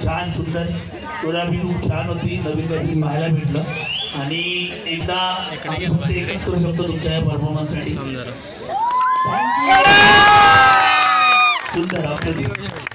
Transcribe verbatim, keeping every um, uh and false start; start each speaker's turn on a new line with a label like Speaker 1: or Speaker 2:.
Speaker 1: छान सुंदर कोरिओग्राफी खूप छान होती, नवीन काहीतरी पाहायला भेटलं आणि एकदा फक्त एकच करू शकतो तुमच्या या परफॉर्मन्ससाठी. सुंदर आपलं